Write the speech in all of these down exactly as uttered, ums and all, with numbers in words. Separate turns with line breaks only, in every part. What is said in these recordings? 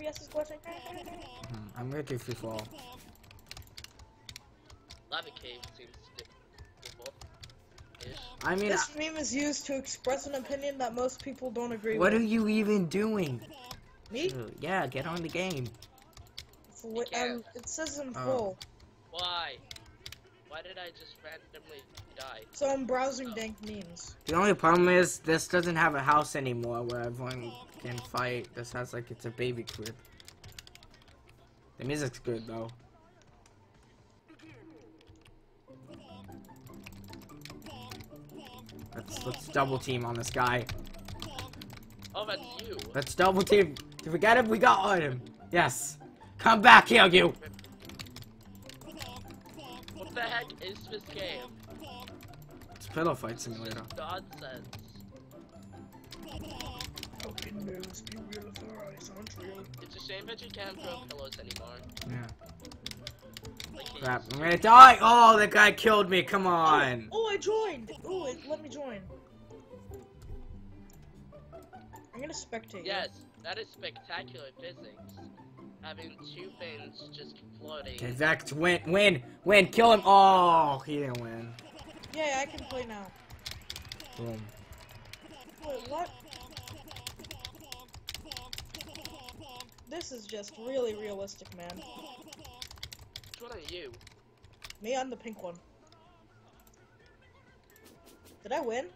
B S is glitching.
Hmm, I'm gonna do free for all.
Lava cave seems difficult.
I mean,
This meme is used to express an opinion that most people don't agree
what
with.
are you even doing?
Me?
Yeah, get on the game.
It's li- um, it says in
Oh.
full.
Why? Why did I just randomly die?
So I'm browsing dank memes.
The only problem is this doesn't have a house anymore where everyone can fight. This has like it's a baby crib. The music's good though. Let's let's double team on this guy.
Oh, that's you.
Let's double team. Did we get him? We got him. Yes. Come back here, you.
What the heck is this game?
It's Pillow Fight Simulator.
Nonsense.
How can news be real if our eyes aren't real?
It's a shame that you can't throw pillows anymore.
Yeah.
Like he
Crap.
used
I'm
to.
gonna die. Oh, that guy killed me. Come on.
Oh, I joined! Oh, it let me join. I'm gonna spectate.
Yes, that is spectacular physics. Having two things just floating.
Okay, Vex, win, win, win, kill him. Oh, he didn't win.
Yeah, I can play now.
Boom.
Wait, what? This is just really realistic, man.
Which one are you?
Me, I'm the pink one. Did I win?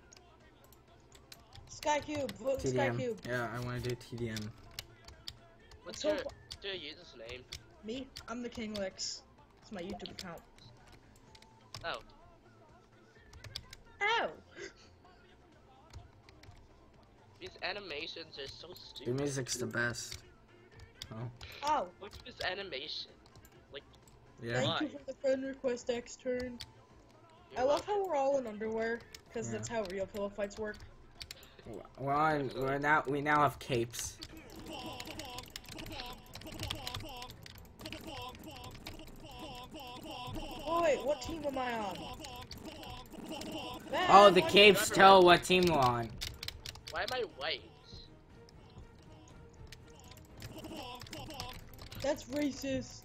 Sky Cube, vote
T D
Sky
M.
Cube.
Yeah, I want to do T D M.
What's
So-
your, what's your user's name?
Me, I'm the King Licks. It's my YouTube account.
Oh,
Ow!
these animations are so
The
stupid.
music's the best. Oh,
Ow!
What's this animation?
yeah.
Thank
Why?
you for the friend request, X turn.
You're
I love
welcome.
how we're all in underwear, because
Yeah.
that's how real pillow fights work.
We're on, we're now, we now have capes.
Oh wait, what team am I on? Man,
Oh, the
what-
capes tell what team we're on.
Why am I white?
That's racist.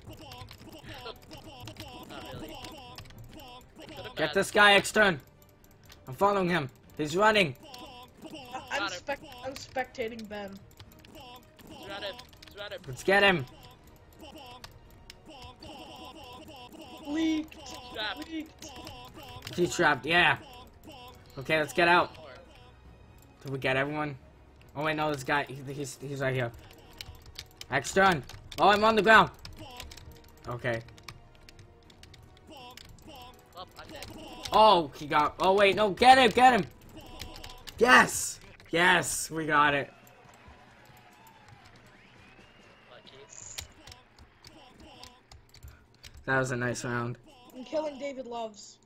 Not really. I could've
Get
had-
this guy extern. I'm following him. He's running.
I I'm,
Got it.
spec I'm spectating Ben.
Throughout it, throughout it.
Let's get him.
Leaked!
Strap.
Leaked!
He's trapped. Yeah. Okay, let's get out.
More.
Did we get everyone? Oh wait, no, this guy. He, he's he's right here. Extern. Oh, I'm on the ground. Okay.
Oh, I'm dead.
Oh, he got. Oh wait, no, get him, get him. Yes, yes, we got it.
Lucky.
That was a nice round.
I'm killing David Loves.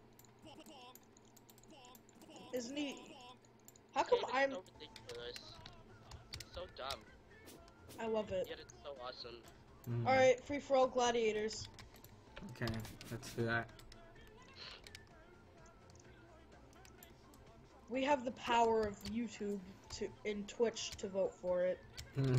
Isn't he? How come
Game is
I'm?
so ridiculous. It's so dumb.
I love it.
Yet it's so awesome.
Mm,
Alright, free for all gladiators.
Okay, let's do that.
We have the power of YouTube to in Twitch to vote for it.
Hmm.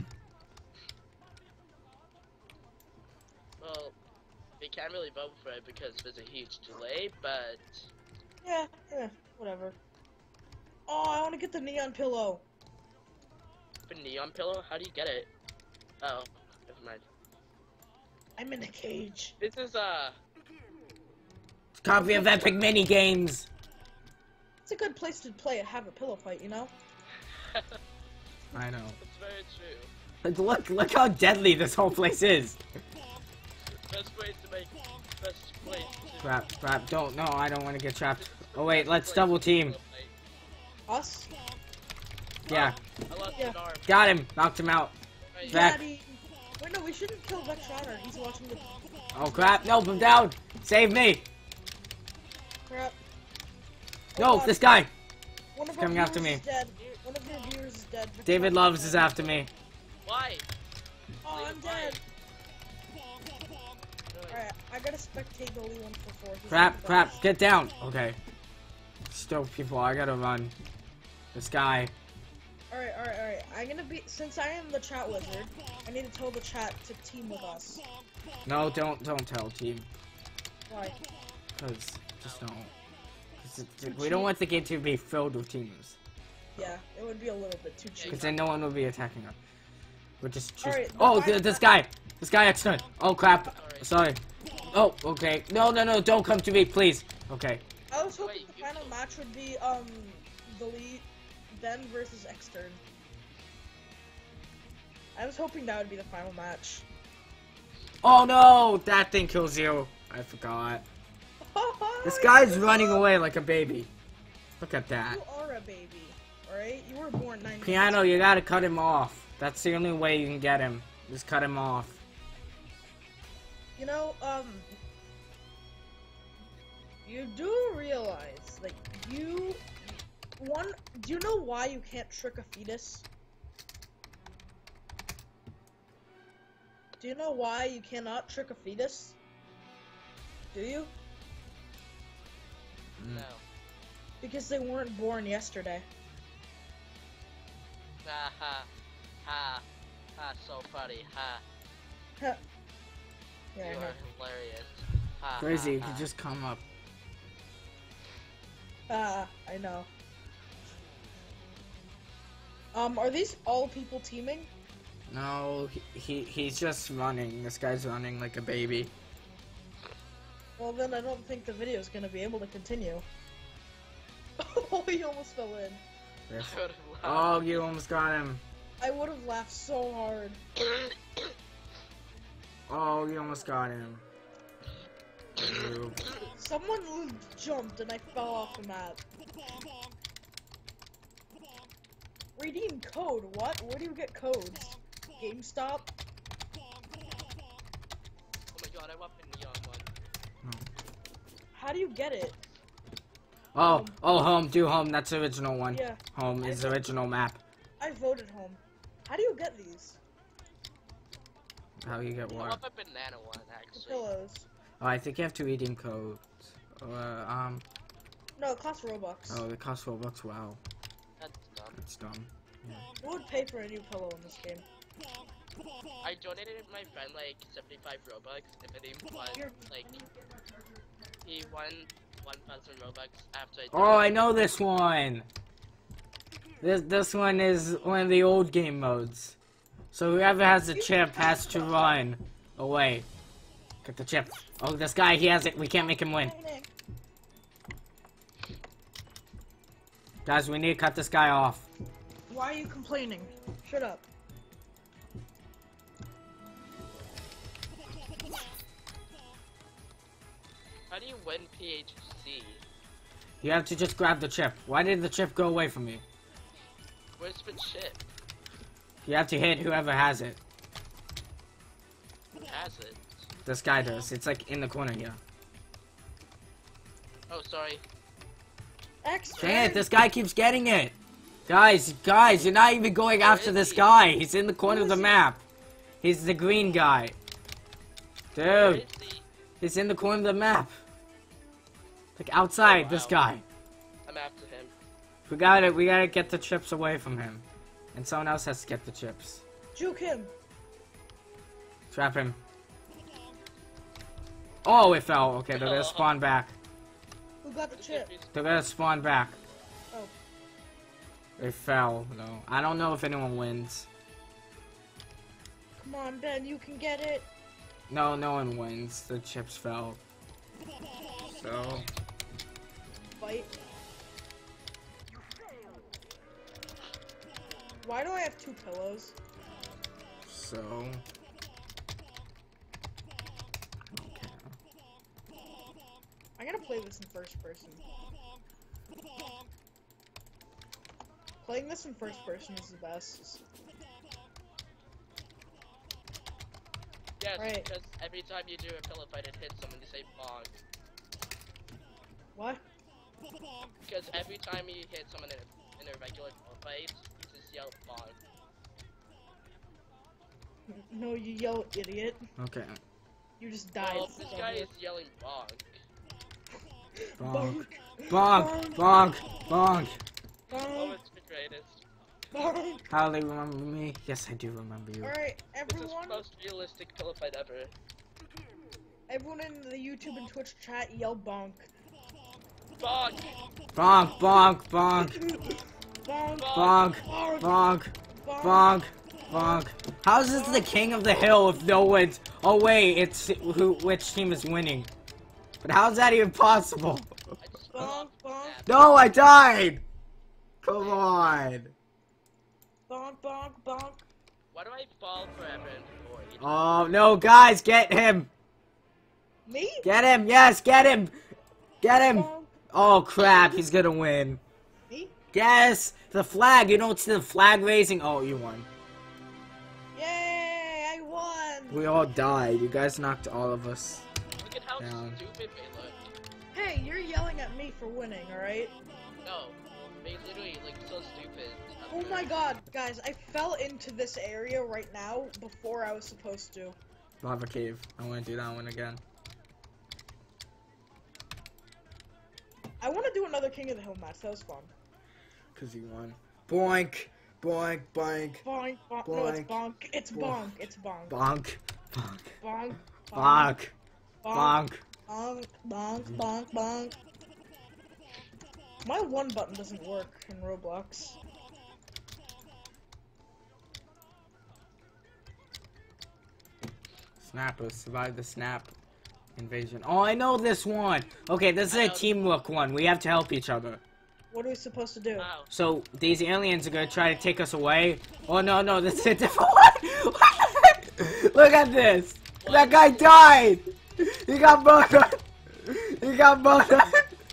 Well, we can't really vote for it because there's a huge delay, but
Yeah, yeah, whatever. Oh, I want to get the neon pillow.
the neon pillow, how do you get it? Oh, never mind.
I'm in a cage.
This is uh
Copy of epic mini games.
It's a good place to play have a pillow fight, you know?
I know.
it's very true.
Like, look, look how deadly this whole place is.
Best way to make best way to
Crap, crap. Don't. No, I don't want to get trapped. Oh wait, let's double team.
Us?
Yeah,
I lost
Yeah.
an arm.
got him. Knocked him out.
Right.
Back.
Daddy. Wait, no, we shouldn't kill Vex Runner. He's watching the
Oh crap! Nope, I'm down. Save me.
crap. Oh,
No,
God.
this guy.
One of
coming
our
after
viewers
me.
is dead. One of your viewers is dead.
David Loves is after me.
Why?
Oh, I'm
David,
dead.
why?
Alright, I gotta spectate the only one for four. He's
Crap,
the
crap.
best.
Get down. Okay. Still, people, I gotta run. This guy.
Alright, alright, alright. I'm gonna be, since I am the chat wizard, I need to tell the chat to team with us.
No, don't don't tell team.
Why?
Cause just don't. 'Cause it- we don't want the game to be filled with teams.
Yeah, it would be a little bit too cheap.
Cause then no one will be attacking us. We're just. just
Alright,
oh,
the
th this guy. This guy external. Oh crap. Sorry. Oh, okay. No, no, no. Don't come to me, please. Okay.
I was hoping
Wait,
the
you
final
killed-
match would be, um, the lead, Den versus Extern. I was hoping that would be the final match.
Oh no, that thing kills you. I forgot. This guy's running away like a baby. Look at that.
You are a baby, alright? You were born ninety.
Piano, you gotta cut him off. That's the only way you can get him. Just cut him off.
You know, um, you do realize, like, you, one, do you know why you can't trick a fetus? Do you know why you cannot trick a fetus? Do you?
No.
Because they weren't born yesterday.
Ha ha. Ha. Ha, so funny. Ha.
yeah,
You
I
are
know.
hilarious. Ha,
Crazy, you
ha,
could
ha.
just come up.
Ah, I know. Um, are these all people teaming?
No, he, he he's just running. This guy's running like a baby.
Well, then I don't think the video is gonna be able to continue. Oh, he almost fell in.
Yes.
I would've
Oh,
laughed.
you almost got him.
I would have laughed so hard.
Oh, you almost got him. Ooh.
Someone jumped and I fell off the map. Redeem code, what? Where do you get codes? GameStop?
Oh my god, I went for neon one.
How do you get it?
Oh, oh, home, do home. That's the original one.
Yeah,
Home is the original map.
I voted home. How do you get these?
How you get
I
what?
went for banana one,
The
actually.
pillows.
Oh, I think you have to redeem codes. Uh, um,
No, it costs Robux.
oh, the cost Robux. Wow,
That's dumb.
that's dumb.
Who would pay for a new pillow in this game?
I donated my friend like seventy-five Robux if he won,
You're-
like, he won one thousand Robux after I
Oh, I know this one. This this one is one of the old game modes. So whoever has the chip has to run away. Get the chip. Oh, this guy, he has it. We can't make him win. Guys, we need to cut this guy off.
Why are you complaining? Shut up.
How do you win P H C?
You have to just grab the chip. Why did the chip go away from me?
Where's the chip?
You have to hit whoever has it.
Who has it?
This guy does. It's like in the corner here.
Oh, sorry.
Extra.
Dang it, this guy keeps getting it. Guys, guys, you're not even going
Where
after
is
this
he?
guy. He's in the corner
Who
of the
is he?
map. He's the green guy.
Where
Dude,
is he?
he's in the corner of the map. Like outside,
Oh,
this
wow.
guy.
I'm after him.
We gotta, we gotta get the chips away from him. And someone else has to get the chips.
Juke him.
Trap him. Oh, it fell. Okay, they're gonna spawn back.
Who got the chip?
They're gonna spawn back.
Oh.
They fell, though. I don't know if anyone wins.
Come on, Ben, you can get it.
No, no one wins. The chips fell. So,
Fight. Why do I have two pillows?
so. I don't care.
I'm gonna play this in first person. Playing this in first person is the best.
Yes,
Right.
because every time you do a pillow fight, it hits someone, you say bong.
What?
Because every time you hit someone in a, in a regular pillow fight, you just yell bong.
No, you yell, idiot.
Okay.
You just died.
Well, this guy is yelling bong.
Bonk. Bonk. Bonk. Bonk.
Oh,
Bonk.
it's the greatest.
Bonk.
How do they remember me? Yes, I do remember you.
Alright,
This is
everyone.
the most realistic pillow fight ever.
Everyone in the YouTube and Twitch chat yell bonk.
Bonk!
Bonk, bonk, bonk,
Bonk.
bonk,
Bonk.
bonk,
Bonk.
bonk, bonk. How is this the king of the hill if no one's... Oh wait, it's who? Which team is winning? But how's that even possible?
I just
Bonk. Bonk.
No, I died! Come on.
Bonk. Bonk. Bonk.
Why do I fall forever and void?
Oh no, guys, get him!
Me?
Get him! Yes, get him! Get him!
Bonk.
Oh crap, he's gonna win.
Me?
Yes! The flag! You don't see the flag raising? Oh, you won.
Yay! I won!
We all died. You guys knocked all of us.
Look at how
Down.
stupid they look.
Hey, you're yelling at me for winning, alright?
No, they literally look so stupid.
Oh my god, guys, I fell into this area right now before I was supposed to.
Lava cave. I wanna do that one again.
I want to do another King of the Hill match, that was fun.
Cause you won. Boink! Boink, boink,
Bonk, bonk, no, it's
Bonk.
bonk, it's
Bonk.
bonk, it's bonk.
bonk, bonk,
Bonk,
bonk,
bonk,
bonk.
bonk, bonk, bonk, bonk. My one button doesn't work in Roblox.
Snappers survived the snap invasion. Oh, I know this one. Okay, this is
I
a
know.
teamwork one. We have to help each other.
What are we supposed to do?
Wow.
So these aliens are gonna try to take us away. Oh no, no, this is a different one. Look at this. That guy died. He got murdered. He got murdered.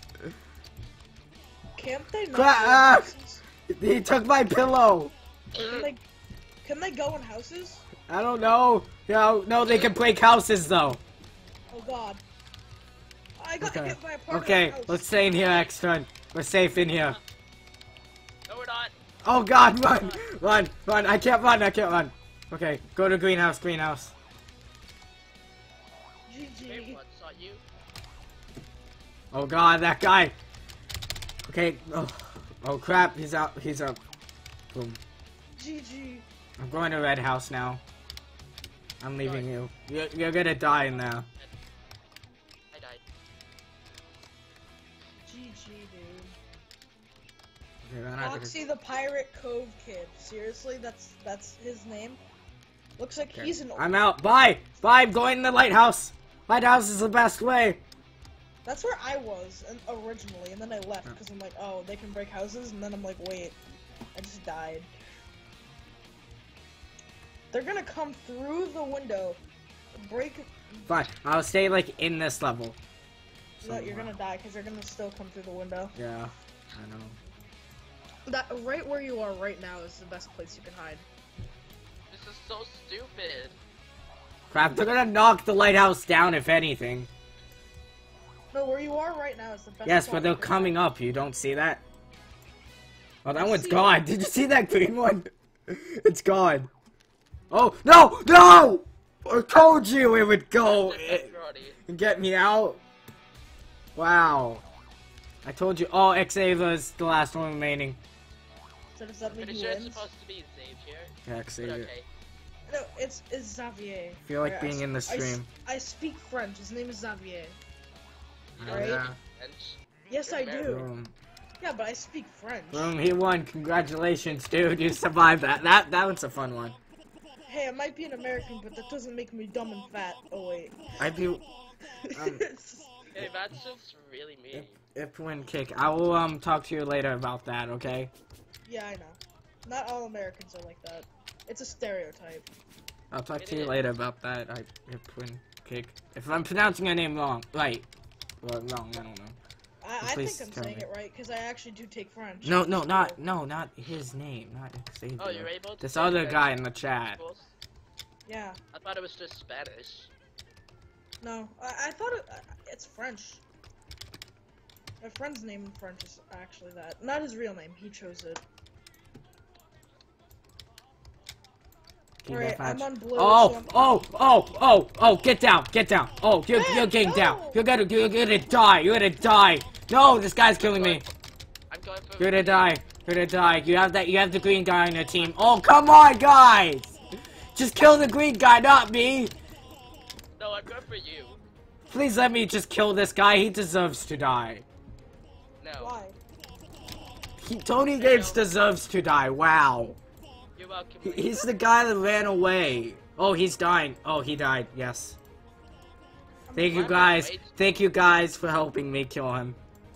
Can't they not
Cra-
go in
ah.
houses?
He took my pillow.
Can they, can they go in houses?
I don't know. No, no, they can break houses though.
Oh god. I got
Okay.
hit by a part
Okay,
of the house.
let's stay in here, next turn. We're safe in here.
No, we're not.
Oh god, run, run, run. I can't run, I can't run. Okay, go to greenhouse, greenhouse.
G G.
Wait, what? Saw you?
Oh god, that guy. Okay, oh, oh crap, he's out, he's up. Boom.
G G.
I'm going to red house now. I'm leaving you. You're, you're gonna die in there.
I died.
G G, dude.
Okay, then I have to-
Foxy the Pirate Cove Kid. Seriously, that's that's his name. Looks like
Okay.
he's an.
I'm out. Bye! Bye, I'm going to the lighthouse. Lighthouse is the best way.
That's where I was and, originally, and then I left because I'm like, oh, they can break houses, and then I'm like, wait, I just died. They're gonna come through the window, break.
Fine, I'll stay like in this level.
No, you're
Somewhere.
gonna die because they're gonna still come through the window.
Yeah, I know.
That right where you are right now is the best place you can hide.
This is so stupid.
Crap, they're gonna knock the lighthouse down if anything.
No, where you are right now is the best.
Yes,
spot
but
you
they're
can
coming
hide.
up. You don't see that? Oh, that
I
one's
see
gone. Did you see that green one? It's gone. Oh, no! No! I told you it would go
Pepperoni.
and get me out. Wow. I told you. Oh, Xavier is the last one remaining.
So does that mean
Pretty
he
sure it's
wins?
supposed to be Xavier.
Yeah,
But
Xavier.
okay.
No, it's it's Xavier.
I feel like
Alright,
being
I,
in the
s- I s-
stream.
I speak French. His name is Xavier.
You don't
Right?
speak
Yeah.
French.
Yes,
You're
I do.
American.
Boom.
Yeah, but I speak French.
Boom, he won. Congratulations, dude. You survived that. That that one's a fun one.
Hey, I might be an American, but that doesn't make me dumb and fat. Oh wait.
I do. Um,
Hey, that's just really mean.
If win kick. I will um talk to you later about that, okay?
Yeah, I know. Not all Americans are like that. It's a stereotype.
I'll talk
It
to you
is.
later about that. I if win kick. If I'm pronouncing your name wrong, right? Well, wrong. I don't know.
I, I
Please
think I'm
tell
saying
me.
it right because I actually do take French.
No, no, not no, not his name. Not Xavier.
Oh, you're able to
This
say
other
French
guy in the chat.
schools?
Yeah.
I thought it was just Spanish.
No, I, I thought it, uh, it's French. My friend's name in French is actually that. Not his real name. He chose it.
Team
Alright,
deathmatch.
I'm on blue.
Oh,
so I'm-
oh, oh, oh, oh, get down, get down. Oh, you're,
Man,
you're getting
no.
down. You're gonna, you're gonna die. You're gonna die. No, this guy's killing me.
I'm going for.
You're gonna die. You're gonna die. You have that. You have the green guy on your team. Oh, come on, guys! Just kill the green guy, not me.
No, I'm good for you.
Please let me just kill this guy. He deserves to die.
No.
Why?
He, Tony Gates deserves to die. Wow.
You're welcome.
He, he's the guy that ran away. Oh, he's dying. Oh, he died. Yes. Thank you guys. Thank you guys for helping me kill him.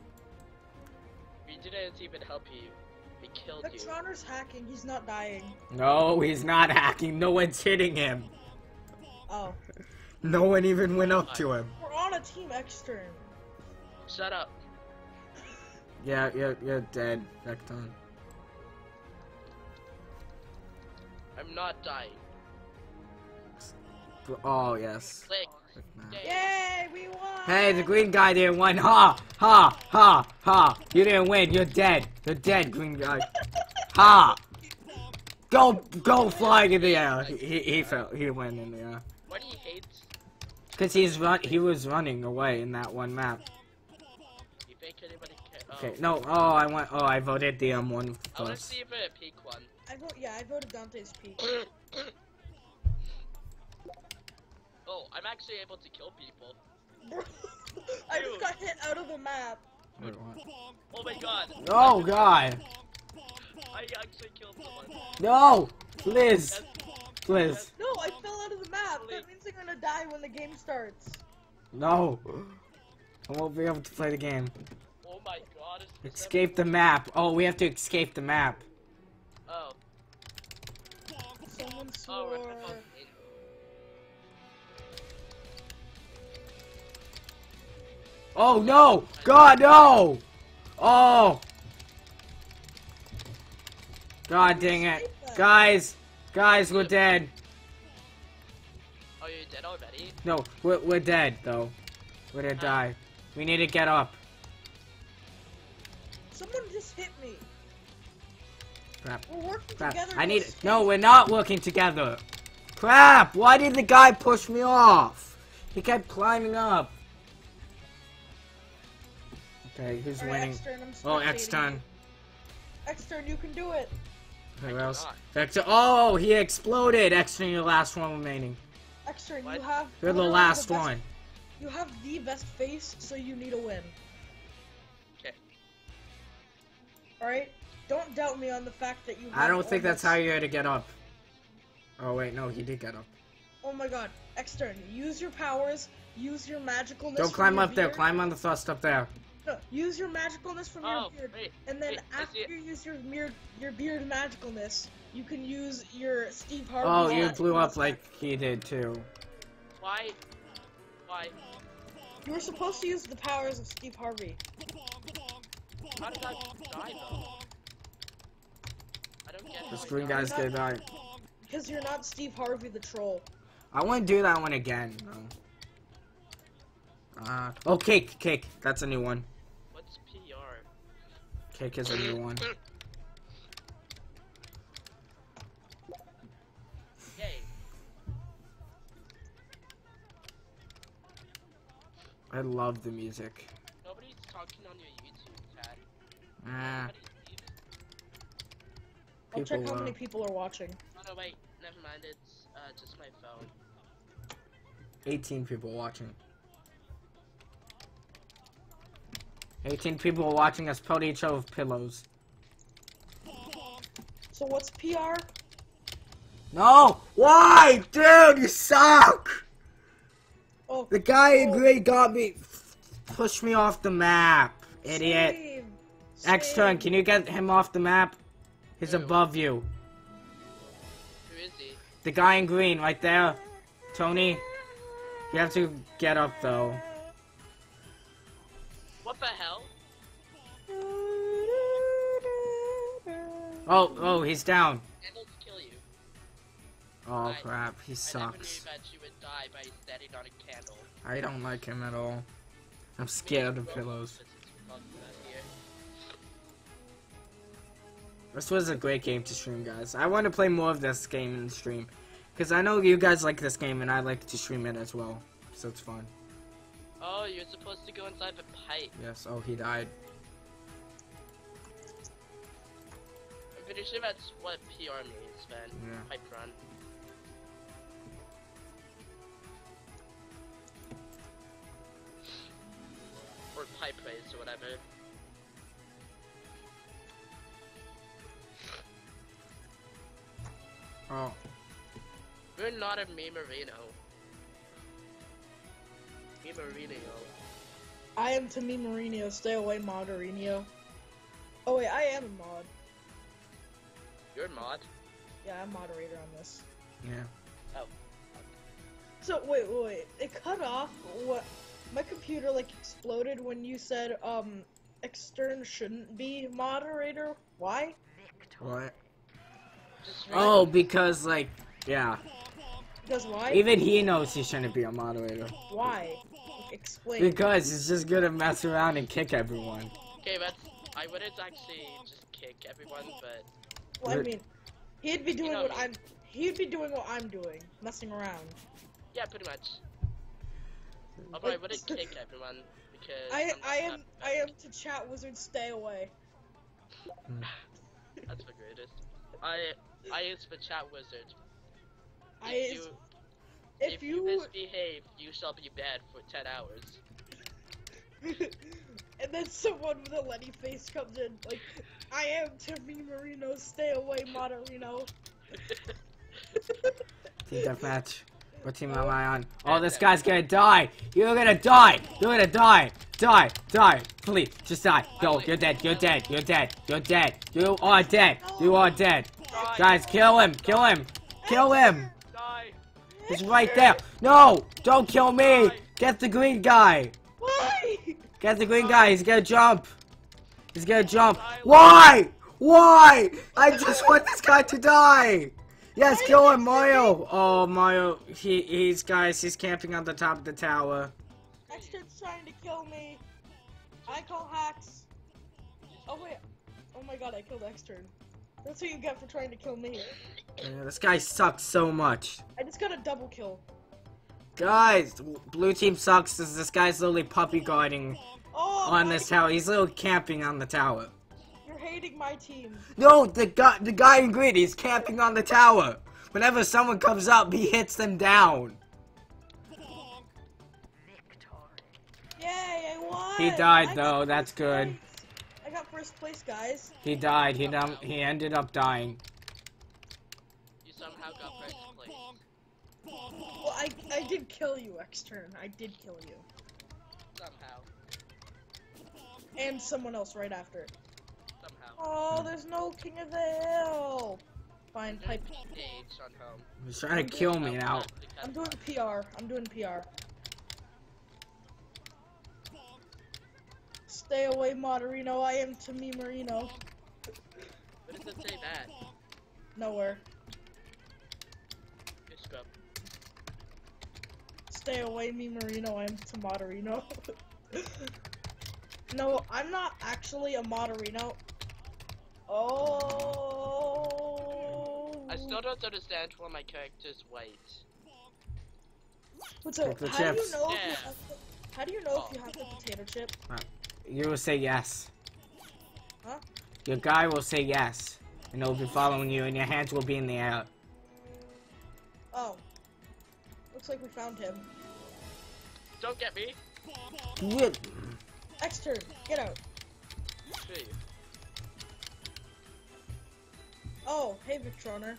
We didn't even help you. We killed you.
Vectroner's hacking. He's not dying.
No, he's not hacking. No one's hitting him.
Oh.
No one even went up to him.
We're on a team extern.
Shut up.
Yeah, you're, you're dead, Vecton.
I'm not dying.
Oh, yes.
Click. Yay.
Yay, we won!
Hey, the green guy didn't win. Ha! Ha! Ha! Ha! You didn't win. You're dead. You're dead, green guy. Ha! Go, go flying in the air. He, he, he fell. He went in the air.
Why do you hate?
Cause he's run. He was running away in that one map.
You think anybody care? Oh.
Okay. No. Oh, I went. Oh, I voted the M one
I want to
first.
see if a peak one.
I vote. Yeah, I voted Dante's Peak.
Oh, I'm actually able to kill people.
Bro, I just got hit out of the map.
Wait, what?
Oh my god.
Oh God.
I actually killed someone.
No! Please. Please.
No, I fell out of the map. That means I'm gonna die when the game starts.
No. I won't be able to play the game.
Oh my god. It's
Escape the map. Oh, we have to escape the map.
Oh.
Someone
Oh, we're
swore.
both in.
Oh no! God no! Oh! God dang it. Guys! Guys, we're dead.
Oh, you're dead already?
No, we're, we're dead though. We're gonna die. We need to get up.
Someone just hit me.
Crap.
We're working
Crap.
together.
I
to
need.
escape.
No, we're not working together. Crap! Why did the guy push me off? He kept climbing up. Okay, who's
Alright,
winning?
Extern, I'm
Oh,
spectating
Extern.
you. Extern, you can do it.
Who
I
else?
cannot.
Vector. Oh, he exploded. Extern, you're the last one remaining.
Extern,
What?
you have.
You're the
literally
last
best-
one.
You have the best face, so you need a win.
Okay.
Alright? Don't doubt me on the fact that you have
I don't think that's how
almost-
you're to get up. Oh wait, no, he did get up.
Oh my god. Extern, use your powers, use your magicalness.
Don't
from
climb
your
up there.
beard.
Climb on the thrust up there.
No, use your magicalness from
Oh,
your beard.
wait.
And then
wait, I
after
see it.
you use your beard, your beard magicalness, you can use your Steve Harvey.
Oh, you
magic
blew up
mustache.
like he did too.
Why? Why?
You were supposed to use the powers of Steve Harvey.
How did I die though? I don't get
This
how I
green
died.
guy's gonna die.
Because you're not Steve Harvey the troll.
I want to do that one again. No. Uh, oh, cake, cake. That's a new one.
What's P R?
Cake is a new one.
Yay.
I love the music.
Nobody's talking on your YouTube chat.
Ah,
How do you leave?
I'll check
People,
how
uh,
many people are watching.
Oh no, wait. Never mind. It's uh, just my phone.
eighteen people watching. eighteen people watching us pelt each other with pillows.
So what's P R?
No! Why? Dude, you suck!
Oh,
The guy in
oh,
green got me. Pushed me off the map. Idiot.
save,
Extern,
save.
can you get him off the map? He's
Who?
above you.
Who is he?
The guy in green, right there. Tony. You have to get up, though.
What the hell?
Oh, oh, he's down.
It'll kill you.
Oh,
I-
crap. He
I never knew
sucks.
that you would die by standing on a candle.
I don't like him at all. I'm scared of pillows. This was a great game to stream, guys. I want to play more of this game in the stream. Because I know you guys like this game, and I like to stream it as well. So it's fun.
Oh, you're supposed to go inside the pipe.
Yes, oh, he died.
pretty sure that's what P R means, man.
Yeah.
Pipe run. Or pipe race or whatever.
Oh.
We're not a memerino. Memerino.
I am to me Mourinho. Stay away, Moderino. Oh wait, I am a mod.
You're a mod?
Yeah, I'm moderator on this.
Yeah.
Oh.
So wait, wait, wait. It cut off. What? My computer like exploded when you said um, extern shouldn't be moderator. Why?
What?
Just
Oh, because like, yeah.
Because why?
Even he knows he shouldn't be a moderator.
Why? Explain.
Because he's just gonna mess around and kick everyone.
Okay, that's. I wouldn't actually just kick everyone, but.
Well, I mean, he'd be doing
know
what
me.
I'm. He'd be doing what I'm doing, messing around.
Yeah, pretty much. Although I wouldn't kick everyone because.
I
I'm
I
not
am
that
I am to chat wizard. Stay away.
That's the greatest. I I is the chat wizard.
I
If
is-
you
If,
if you
you
misbehave, you shall be banned for ten hours.
and then someone with a Lenny face comes in like, I am Timmy Marino. Stay away, Moderino.
Team deathmatch. What team am I on? Oh, this guy's gonna die. You're gonna die. You're gonna die. Die. Die. Please, just die. Go. You're dead. You're dead. You're dead. You're dead. You are dead. You are dead.
Die.
Guys, kill him. Kill him. Kill him.
Die.
He's right there. No! Don't kill me. Get the green guy.
Why?
Get the green guy. He's gonna jump. He's gonna jump. Why? Why? I just want this guy to die. Yes, kill him, Mario. Oh, Mario. He, he's guys. He's camping on the top of the tower.
Extern's trying to kill me. I call hacks. Oh wait. Oh my god, I killed Extern. That's what you get for trying to kill me.
Yeah, this guy sucks so much.
I just got a double kill.
Guys, blue team sucks. This, this guy's literally puppy guarding
Oh,
on
my
this tower. He's literally camping on the tower.
You're hating my team.
No, the guy, the guy in green, he's camping on the tower. Whenever someone comes up, he hits them down.
Yay, I won!
He died
I got
though.
first
That's good.
place. I got first place, guys.
He died. He dum he ended up dying.
You somehow got first place.
Well, I I did kill you, Extern. I did kill you.
Somehow.
And someone else right after.
Somehow.
Oh, there's no King of the Hill. Fine, pipe.
Hey, Sean home.
He's trying to kill me now.
I'm doing P R. I'm doing P R. Stay away, Moderino. I am to me Marino.
What does it say that?
Nowhere.
Good scrub.
Stay away, me Marino. I am to Moderino. No, I'm not actually a Moderino. Oh.
I still don't understand why my character's white.
What's up?
Take the
How do you
chips.
know? If you
Yeah.
have the, how do you know if you have the potato chip?
You will say yes.
Huh?
Your guy will say yes, and he'll be following you, and your hands will be in the air.
Oh. Looks like we found him.
Don't get me.
Good.
Extern, get out.
Screw you.
Oh, hey, Victroner.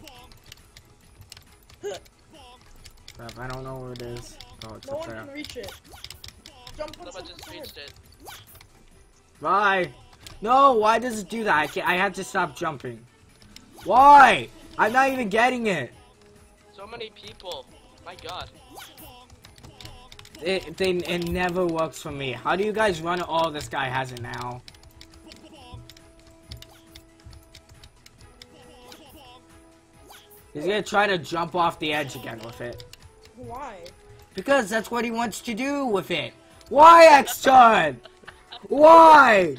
Crap, I don't know where it is. Oh, it's
No
up
one
there.
can reach it. Jump on
Someone
someone's
just
head.
reached it.
Bye. No, why does it do that? I can't, I have to stop jumping. Why? I'm not even getting it.
So many people. My god.
It, they, it never works for me. How do you guys run it? Oh, this guy has it now. He's gonna try to jump off the edge again with it.
Why?
Because that's what he wants to do with it. Why, X-Turn? Why?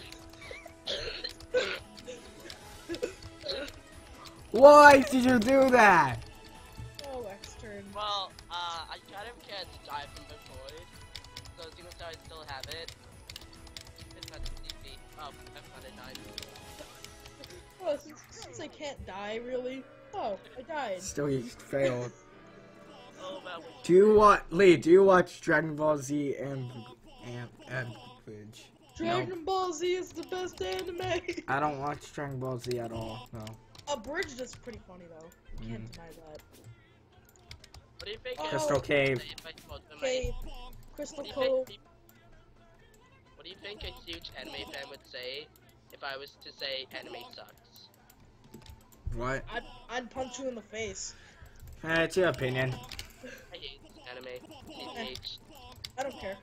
Why did you do that?
Oh, Extern.
Well, uh, I kind of can't die from the void. So seeing as how I still have it. It's not easy. Oh, I've got it died.
Oh, this is since I can't die, really. Oh, I died.
Still, you failed.
Oh, man.
Do you watch Lee? Do you watch Dragon Ball Z and and and Bridge?
Dragon Ball Z is the best anime.
I don't watch Dragon Ball Z at all. No.
A bridge is pretty funny though. You can't
Mm.
deny that.
What do you think?
Oh.
Crystal Cave.
If I told them
Cave,
I-
Crystal
What do, you
Cove.
think, what do you think a huge anime fan would say if I was to say anime sucks?
What?
I'd, I'd punch you in the face.
Eh, it's your opinion.
I hate anime. T B H.
I don't care.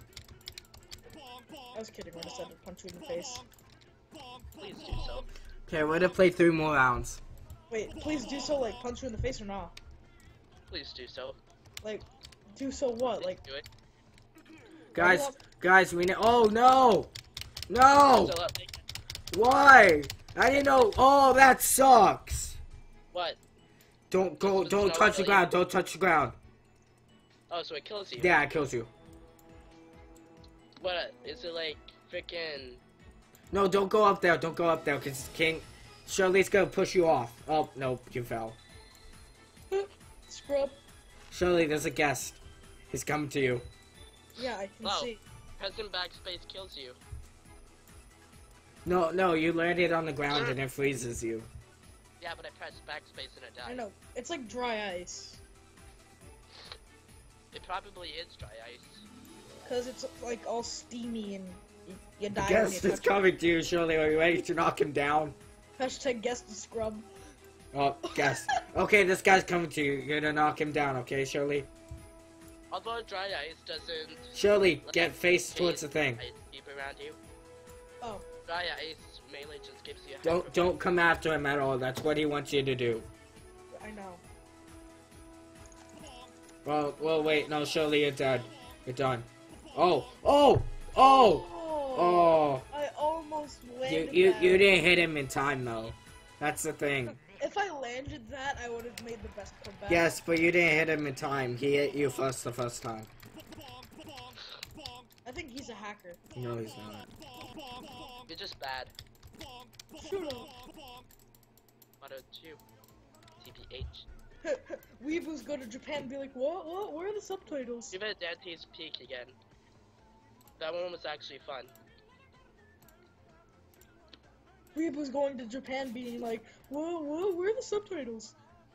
I was kidding when I said I'd punch you in the face.
Please do so.
Okay, we're gonna play three more rounds.
Wait, please do so, like, punch you in the face or not?
Please do so.
Like, do so what? Like,
Do it.
Guys,
Hold
guys, we need. Oh no! No!
So, uh, like,
Why? I didn't know. Oh, that sucks.
what?
Don't go.
This was
Don't
not
touch the
really-
ground. Don't touch the ground.
Oh, so it kills you.
Yeah, it kills you.
What? Is it like freaking?
No, don't go up there. Don't go up there, cause King Shirley's gonna push you off. Oh no, you fell.
scrub.
Shirley, there's a guest. He's coming to you.
Yeah, I can
Wow.
see.
Pressing backspace kills you.
No, no, you landed on the ground and it freezes you.
Yeah, but I pressed backspace and I died.
I know. It's like dry ice.
It probably is dry ice.
Because it's, like, all steamy and you, you die when
Guest
you
is
touch it.
coming to you, Shirley. Are you ready to knock him down?
Hashtag guest is scrub.
Oh, guest. Okay, this guy's coming to you. You're gonna knock him down, okay, Shirley?
Although dry ice doesn't
Shirley,
let
get face
ice
towards the thing.
ice keep around you.
Oh,
Dry ice mainly just gives you a
Don't
hyper-
don't come after him at all. That's what he wants you to do.
I know.
Well, well, wait. No, Shirley, you're dead. You're done. Oh, oh, oh, oh.
I almost
You
landed
you
that.
you didn't hit him in time though. That's the thing.
If I landed that, I would have made the best comeback.
Yes, but you didn't hit him in time. He hit you first the first time.
I think he's a hacker.
No, he's not.
You're just bad.
Shut up.
What about you? T B H.
Weeboos go to Japan and be like, what? What? Where are the subtitles?
Give it a Dante's Peak again. That one was actually fun.
Weeboos going to Japan being like, whoa, whoa, where are the subtitles?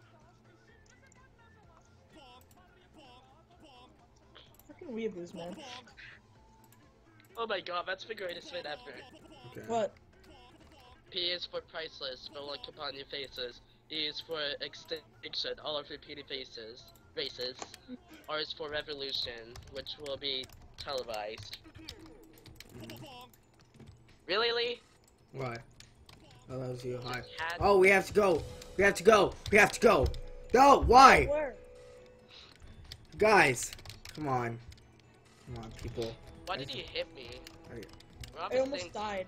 Fucking Weeboos, man.
Oh my god, that's the greatest win ever.
Okay.
What?
P is for priceless, but look upon your faces. E is for extinction, all of repeated faces, races. R is for revolution, which will be televised. Really, Lee?
Why? Allows you high.
Had-
Oh, we have to go. We have to go. We have to go. No, why?
Where?
Guys, come on. Come on, people.
Why did he hit me?
Hey.
We're on
I
the
almost
same-
died.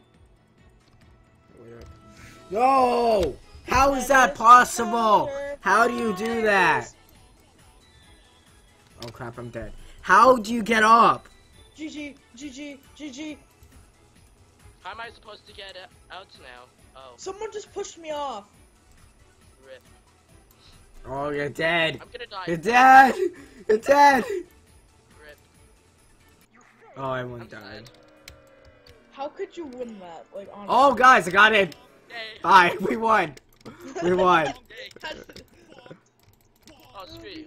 Wait up. No! How is that possible? How do you do that? Oh crap, I'm dead. How do you get up?
G G, G G, G G.
How am I supposed to get uh, out now? Oh,
Someone just pushed me off.
rip.
Oh, you're dead.
I'm gonna die.
You're dead. You're dead.
Rip.
Oh, everyone
I'm
died.
sad.
How could you win that? Like, honestly.
Oh, guys, I got it.
Yay.
Bye. We won. We won.
Yay. Oh, screw you.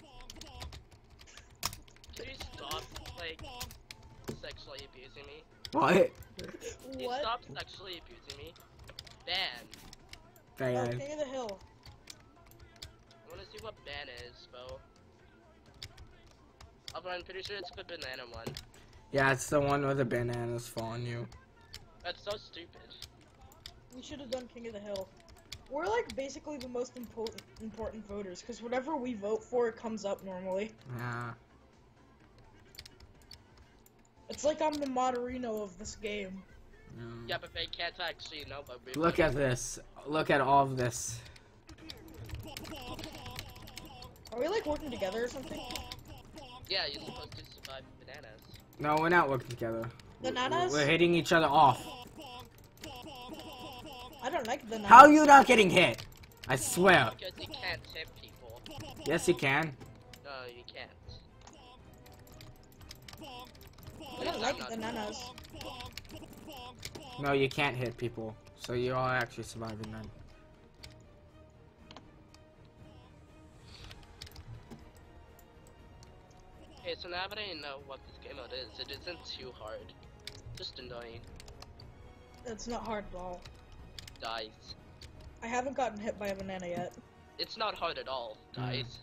Can you stop, like, sexually abusing me?
What?
Can you
What?
stop sexually abusing me? Ban.
Oh,
Bad.
King of the Hill.
I wanna see what ban is, Bo. Although I'm pretty sure it's the banana one.
Yeah, it's the one where the bananas fall on you.
That's so stupid.
We should have done King of the Hill. We're like basically the most important important voters because whatever we vote for, it comes up normally.
Yeah.
It's like I'm the Moderino of this game.
Yeah, but they can't actually know what we
Look at this. Look at all of this.
Are we like working together or something?
Yeah, you're supposed to survive bananas.
No, we're not working together.
Bananas?
We're hitting each other off.
I don't don't like the
How are
nanas.
you not getting hit? I swear.
Because you can't hit people.
Yes, you can.
No, you can't.
I don't like the nanas.
No, you can't hit people. So you're all actually surviving then.
Okay, so now that I know what this game mode is, it isn't too hard. Just annoying.
It's not hard at all.
Dies.
I haven't gotten hit by a banana yet.
It's not hard at all. Dies.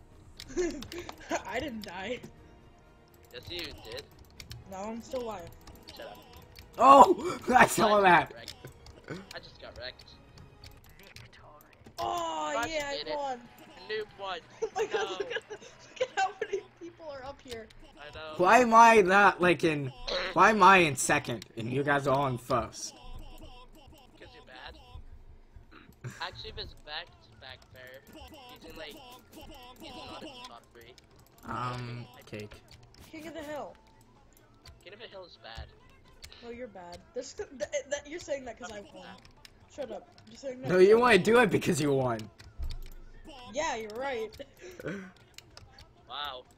I didn't die.
Yes, you did.
No, I'm still alive.
Shut up.
Oh! I saw
I
that!
got wrecked. I just got wrecked.
Oh,
Roger
yeah,
did
I
it.
won.
Noob one.
Oh my god,
No.
look at, look at how many people are up here.
I know.
Why am I not like in? Why am I in second and you guys are all in first?
Because you're bad. Actually, there's back back there. He's in like. He's not in the top three.
Um, cake.
King of the Hill.
King of the Hill is bad.
No, you're bad. This, th that, you're saying that because I won. Shut up. You're saying that.
No, you want to do it because you won.
Yeah, you're right.
Wow.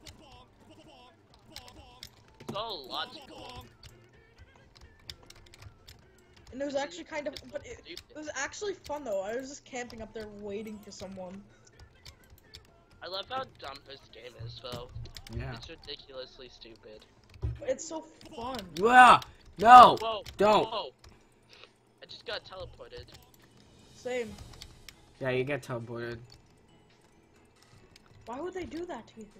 So logical.
And it was actually kind of, but it, it was actually fun though. I was just camping up there waiting for someone.
I love how dumb this game is, though.
Yeah.
It's ridiculously stupid.
But it's so fun.
Yeah. No.
Whoa!
Don't.
Whoa! I just got teleported.
Same.
Yeah, you get teleported.
Why would they do that to you?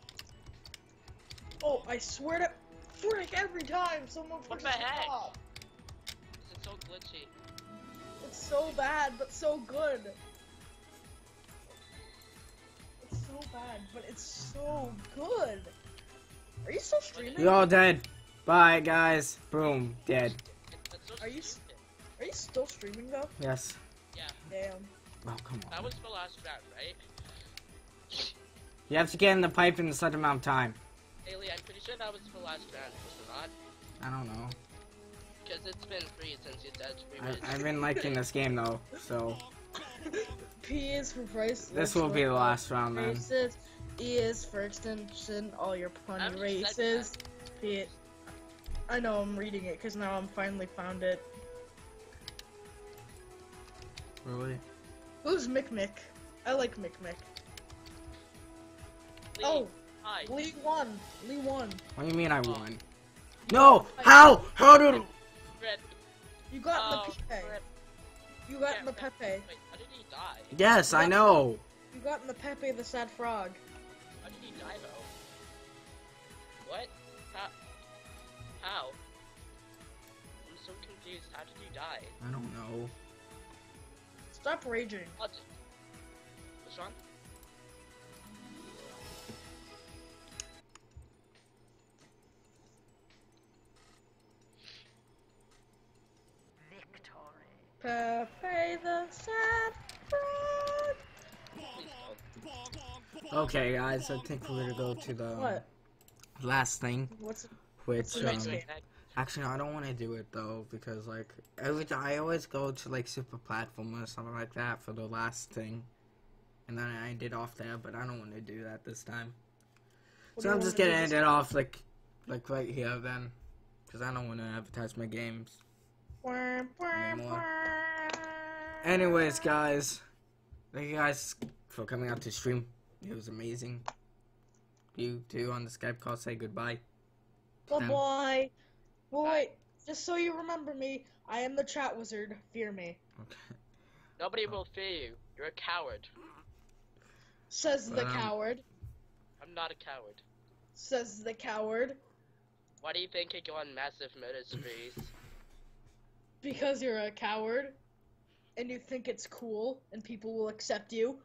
Oh, I swear to frick every time someone
What
pushes
the heck?
off.
This is so glitchy.
It's so bad, but so good. It's so bad, but it's so good. Are you still streaming?
You're all dead. Bye, guys. Boom. Dead.
That's so
Are you
stupid.
Are you still streaming though?
Yes.
Yeah,
Damn.
Oh, come
that
on.
was the last round, right?
You have to get in the pipe in a certain amount of time.
Haley, I'm pretty sure that was the last round, was it not?
I don't know.
Because it's been free since you said free
I, I've been liking this game though, so
P is for price.
this will be the last round then.
Races. E is for extension. All your
I
plenty
haven't said
races. P. I know I'm reading it because now I'm finally found it.
Really?
Who's Mick Mick? I like Mick Mick.
Lee,
Oh,
hi.
Lee won. Lee won.
What do you mean I won? No! How? How did?
Rip.
You got
Oh,
in the Pepe.
rip.
You got
Yeah,
in the
rip.
Pepe.
Wait, how did he die?
Yes, I know.
You got in the Pepe the sad frog.
How did he die, though? What? How? How? I'm so confused. How did he die?
I don't know.
Stop raging.
What? What's wrong?
Pepe the sad frog.
Please don't.
Okay, guys, I think we're gonna go to the
What?
last thing,
What's it?
which
the
Wait,
next
um,
game?
wait, wait.
actually no, I don't want to do it though because like every time I always go to like super platform or something like that for the last thing, and then I end it off there. But I don't want to do that this time.
What
So
do
I'm
you
just
wanna
gonna
do
end
this
it off like, like right here then, because I don't want to advertise my games.
Wah, wah,
Anymore.
wah.
Anyways, guys, thank you guys for coming out to stream. It was amazing. You two on the Skype call say goodbye.
Good
them.
boy. Well, wait. Just so you remember me, I am the chat wizard. Fear me.
Okay.
Nobody will fear you. You're a coward.
Says the
Um,
coward.
I'm not a coward.
Says the coward.
Why do you think I go on massive murder sprees?
Because you're a coward. And you think it's cool, and people will accept you.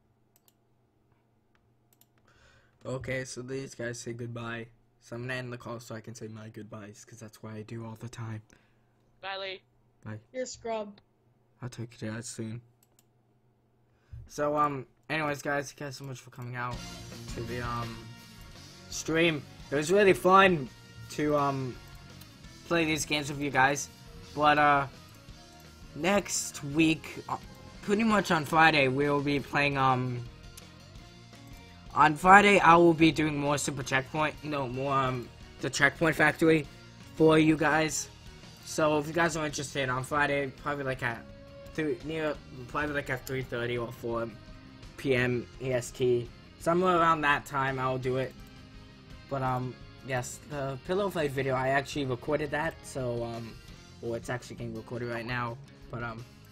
Okay, so these guys say goodbye. So I'm gonna end the call so I can say my goodbyes, because that's what I do all the time.
Bye, Lee.
You're a scrub.
I'll talk to you guys soon. So, um, anyways, guys, thank you guys so much for coming out to the, um, stream. It was really fun to, um, play these games with you guys. But, uh, next week, uh, pretty much on Friday, we will be playing, um, on Friday, I will be doing more Super Checkpoint, no, more, um, the Checkpoint Factory for you guys. So, if you guys are interested, on Friday, probably like at, three, near, probably like at three thirty or four P M E S T, somewhere around that time, I'll do it. But, um, yes, the pillow fight video, I actually recorded that, so, um, well, it's actually getting recorded right now, but, um,